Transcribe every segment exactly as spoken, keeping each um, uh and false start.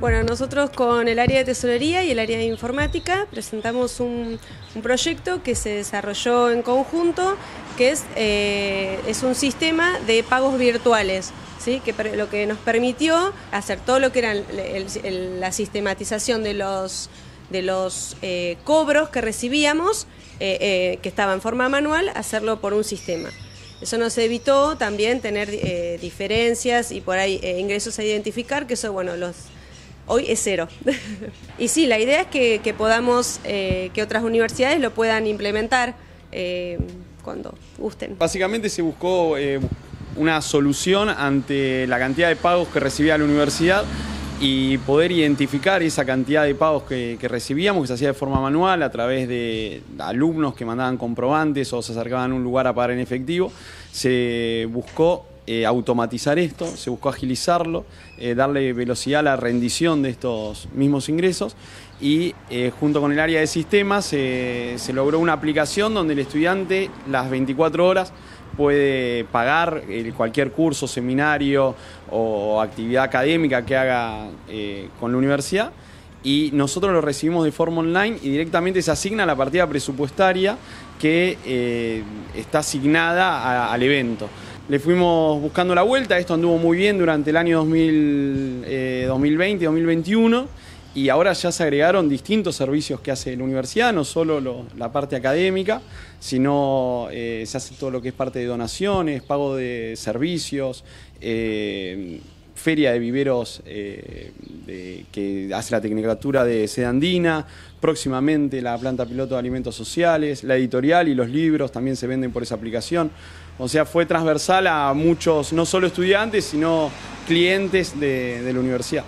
Bueno, nosotros con el área de tesorería y el área de informática presentamos un, un proyecto que se desarrolló en conjunto, que es, eh, es un sistema de pagos virtuales, ¿sí? Que lo que nos permitió hacer todo lo que era el, el, el, la sistematización de los, de los eh, cobros que recibíamos, eh, eh, que estaba en forma manual, hacerlo por un sistema. Eso nos evitó también tener eh, diferencias y por ahí eh, ingresos a identificar, que eso, bueno, los hoy es cero. Y sí, la idea es que, que podamos, eh, que otras universidades lo puedan implementar eh, cuando gusten. Básicamente se buscó eh, una solución ante la cantidad de pagos que recibía la universidad y poder identificar esa cantidad de pagos que, que recibíamos, que se hacía de forma manual a través de alumnos que mandaban comprobantes o se acercaban a un lugar a pagar en efectivo. Se buscó eh, automatizar esto, se buscó agilizarlo, eh, darle velocidad a la rendición de estos mismos ingresos y eh, junto con el área de sistemas eh, se logró una aplicación donde el estudiante las veinticuatro horas puede pagar cualquier curso, seminario o actividad académica que haga eh, con la universidad y nosotros lo recibimos de forma online y directamente se asigna la partida presupuestaria que eh, está asignada a, al evento. Le fuimos buscando la vuelta, esto anduvo muy bien durante el año dos mil veinte, dos mil veintiuno y ahora ya se agregaron distintos servicios que hace la universidad, no solo lo, la parte académica, sino eh, se hace todo lo que es parte de donaciones, pago de servicios, eh, feria de viveros eh, de, que hace la Tecnicatura de Sede Andina, próximamente la planta piloto de alimentos sociales, la editorial y los libros también se venden por esa aplicación. O sea, fue transversal a muchos, no solo estudiantes, sino clientes de, de la universidad.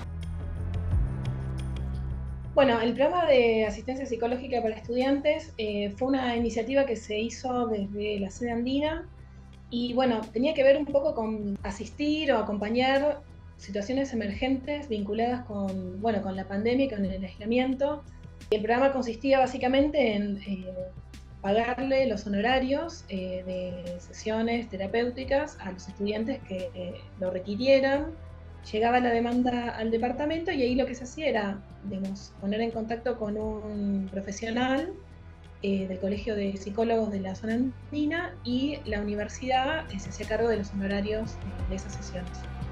Bueno, el programa de asistencia psicológica para estudiantes eh, fue una iniciativa que se hizo desde la Sede Andina y bueno, tenía que ver un poco con asistir o acompañar situaciones emergentes vinculadas con, bueno, con la pandemia y con el aislamiento. El programa consistía básicamente en eh, pagarle los honorarios eh, de sesiones terapéuticas a los estudiantes que eh, lo requirieran. Llegaba la demanda al departamento y ahí lo que se hacía era, digamos, poner en contacto con un profesional eh, del Colegio de Psicólogos de la Zona Andina y la universidad eh, se hacía cargo de los honorarios eh, de esas sesiones.